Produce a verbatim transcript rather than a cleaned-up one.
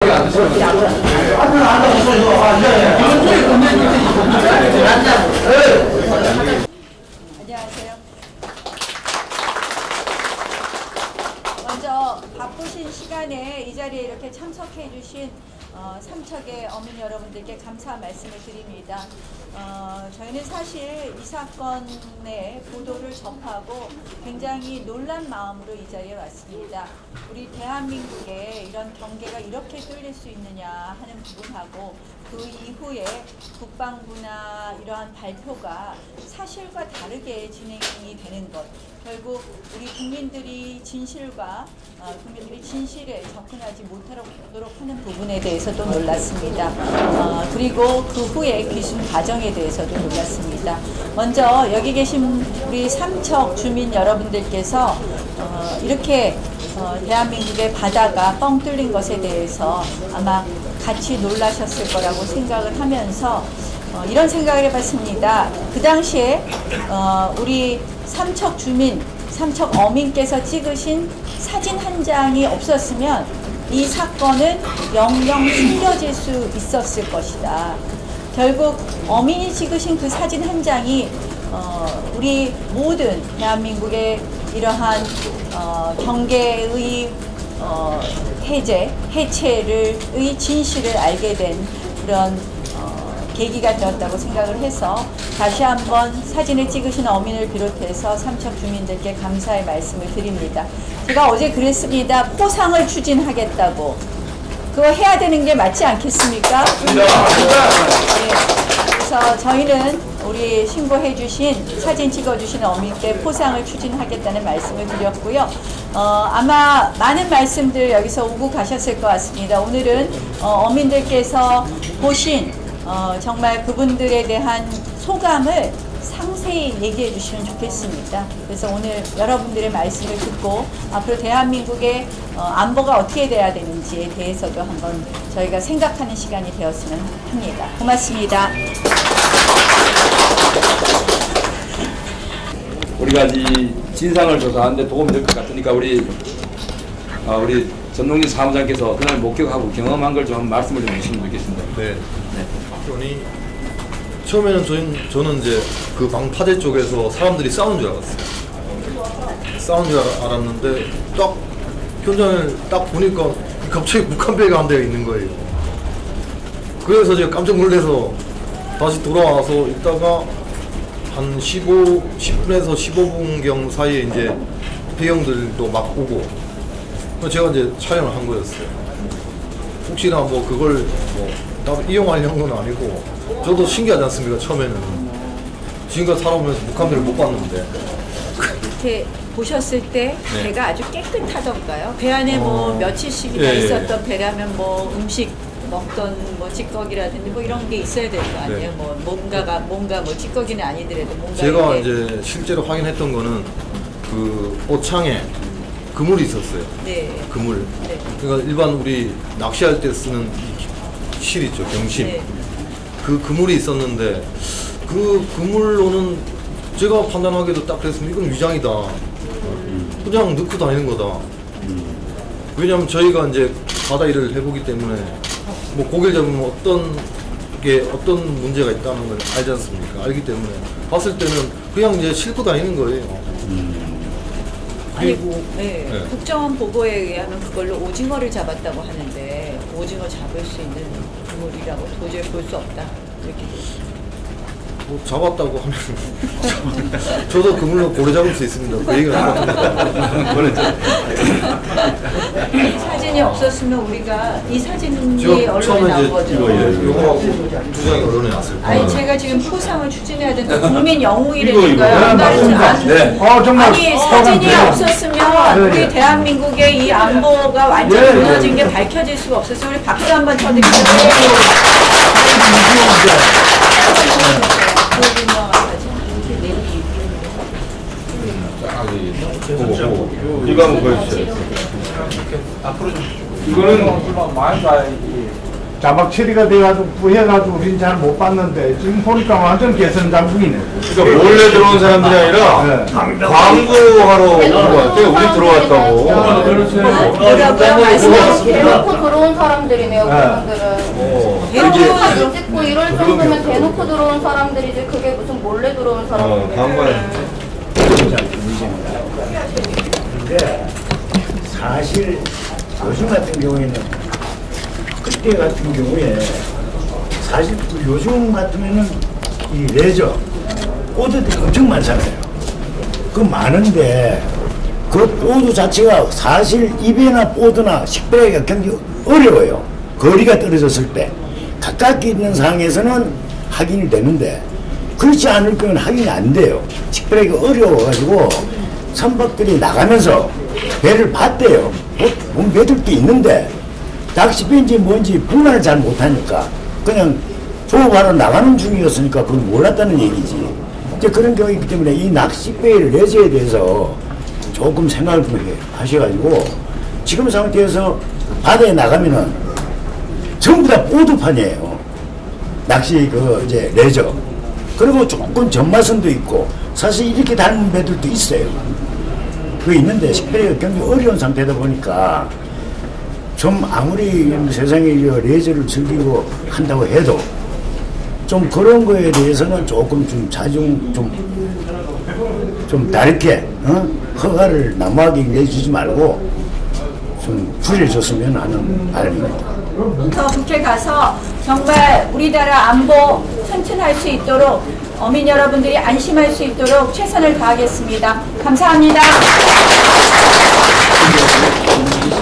안녕하세요. 먼저 바쁘신 시간에 이 자리에 이렇게 참석해 주신 어, 삼척의 어민 여러분들께 감사 말씀을 드립니다. 어, 저희는 사실 이 사건의 보도를 접하고 굉장히 놀란 마음으로 이 자리에 왔습니다. 우리 대한민국에 이런 경계가 이렇게 뚫릴 수 있느냐 하는 부분하고 그 이후에 국방부나 이러한 발표가 사실과 다르게 진행이 되는 것, 결국 우리 국민들이 진실과 어, 국민들이 진실에 접근하지 못하도록 하는 부분에 대해서도 놀랐습니다. 어, 그리고 그 후에 귀순 과정에 대해서도 놀랐습니다. 먼저 여기 계신 우리 삼척 주민 여러분들께서 어, 이렇게 어, 대한민국의 바다가 뻥 뚫린 것에 대해서 아마 같이 놀라셨을 거라고 생각을 하면서 어, 이런 생각을 해봤습니다. 그 당시에 어, 우리 삼척 주민, 삼척 어민께서 찍으신 사진 한 장이 없었으면 이 사건은 영영 숨겨질 수 있었을 것이다. 결국 어민이 찍으신 그 사진 한 장이 어, 우리 모든 대한민국의 이러한 어, 경계의 어, 해제, 해체를 의 진실을 알게 된 그런 어, 계기가 되었다고 생각을 해서 다시 한번 사진을 찍으신 어민을 비롯해서 삼척 주민들께 감사의 말씀을 드립니다. 제가 어제 그랬습니다. 포상을 추진하겠다고. 그거 해야 되는 게 맞지 않겠습니까? 네. 그래서 저희는 우리 신고해 주신 사진 찍어 주신 어민께 포상을 추진하겠다는 말씀을 드렸고요. 어, 아마 많은 말씀들 여기서 오고 가셨을 것 같습니다. 오늘은 어, 어민들께서 보신 어, 정말 그분들에 대한 소감을 상세히 얘기해 주시면 좋겠습니다. 그래서 오늘 여러분들의 말씀을 듣고 앞으로 대한민국의 어, 안보가 어떻게 돼야 되는지에 대해서도 한번 저희가 생각하는 시간이 되었으면 합니다. 고맙습니다. 우리가 이 진상을 조사하는데 도움이 될 것 같으니까 우리 어, 우리 전동진 사무장께서 그날 목격하고 경험한 걸 좀 말씀을 좀 해주시면 좋겠습니다. 네. 네. 아니, 처음에는 저는, 저는 이제 그 방파제 쪽에서 사람들이 싸우는 줄 알았어요. 싸우는 줄 알았는데 딱 현장을 딱 보니까 갑자기 북한 배가 한 대가 있는 거예요. 그래서 제가 깜짝 놀라서 다시 돌아와서 있다가 한 십오, 십 분에서 십오 분경 사이에 이제 배경들도 막 오고 제가 이제 촬영을 한 거였어요. 혹시나 뭐 그걸 뭐 이용하려는 건 아니고 저도 신기하지 않습니까? 처음에는 지금까지 살아오면서 북한배를 못 봤는데 이렇게 보셨을 때 네. 배가 아주 깨끗하던가요? 배 안에 어... 뭐 며칠씩이나 예, 있었던 예. 배라면 뭐 음식 먹던 뭐 찌꺼기라든지 뭐 이런 게 있어야 될 거 아니에요? 네. 뭐 뭔가가 뭔가 뭐 찌꺼기는 아니더라도 뭔가 제가 이렇게. 이제 실제로 확인했던 거는 그 옷창에 그물이 있었어요. 네. 그물. 네. 그러니까 일반 우리 낚시할 때 쓰는 실 있죠, 경심. 네. 그 그물이 있었는데 그 그물로는 제가 판단하기에도 딱 그랬으면 이건 위장이다. 음. 그냥 넣고 다니는 거다. 음. 왜냐하면 저희가 이제 바다 일을 해보기 때문에 뭐 고기를 잡으면 어떤 게 어떤 문제가 있다는 걸 알지 않습니까? 알기 때문에 봤을 때는 그냥 이제 싣고 다니는 거예요. 음. 그리고 네, 네. 국정원 보고에 의하면 그걸로 오징어를 잡았다고 하는데 오징어 잡을 수 있는 그물이라고 도저히 볼 수 없다. 이렇게. 뭐 잡았다고 하면 저도 그물로 고래 잡을 수 있습니다. 그 얘기를 합니다. 사진이 없었으면 우리가 이 사진이 언론에 나온 거죠. 이거 이거 두 장이 언론에 났을 거예요. 아니 제가 지금 포상을 추진해야 된다. 국민 영웅이라니까요. 네. 어, 정말 아니 사진이 없었으면 우리 대한민국의 이 안보가 완전히 무너진 게 밝혀질 수가 없었어요. 우리 박수 한번 쳐드릴게요. 이거 한번 보여주세요. 앞으로 좀. 이거는 많이 봐야지. 자막 처리가 돼가지고 부해가지고 우린 잘 못 봤는데 지금 보니까 완전 개선 장국이네. 그러니까 몰래 들어온 사람들이 아니라 네. 광고하러 온 것 같아요. 우리 들어왔다고. 뭐라고요? 말씀하세요. 대놓고 들어온 사람들이네요, 그분들은. 대놓고 찍고 이럴 정도면 대놓고 들어온 사람들이지 그게 무슨 몰래 들어온 어, 사람들이에요. 광고에. 근데 사실 요즘 같은 경우에는 그때 같은 경우에 사실 요즘 같으면은 이 레저 보드들이 엄청 많잖아요. 그 많은데 그 보드 자체가 사실 입에나 보드나 식별하기가 굉장히 어려워요. 거리가 떨어졌을 때 가깝게 있는 상황에서는 확인이 되는데 그렇지 않을 경우는 확인이 안 돼요. 식별하기가 어려워가지고 선박들이 나가면서 배를 봤대요. 본 배들도 있는데 낚시배인지 뭔지 분간을 잘 못하니까 그냥 조업하러 나가는 중이었으니까 그건 몰랐다는 얘기지. 이제 그런 경우가 있기 때문에 이 낚시배의 레저에 대해서 조금 생각을 좀 하셔가지고 지금 상태에서 바다에 나가면은 전부 다 보드판이에요. 낚시 그 이제 레저. 그리고 조금 전마선도 있고 사실 이렇게 닮은 배들도 있어요. 그 있는데 식별이 굉장히 어려운 상태다 보니까 좀 아무리 세상에 레저를 즐기고 한다고 해도 좀 그런 거에 대해서는 조금 좀 자중 좀, 좀 다르게 어? 허가를 남하게 내주지 말고 좀 줄여줬으면 하는 바람입니다. 더 국회 가서 정말 우리나라 안보 튼튼할 수 있도록 어민 여러분들이 안심할 수 있도록 최선을 다하겠습니다. 감사합니다.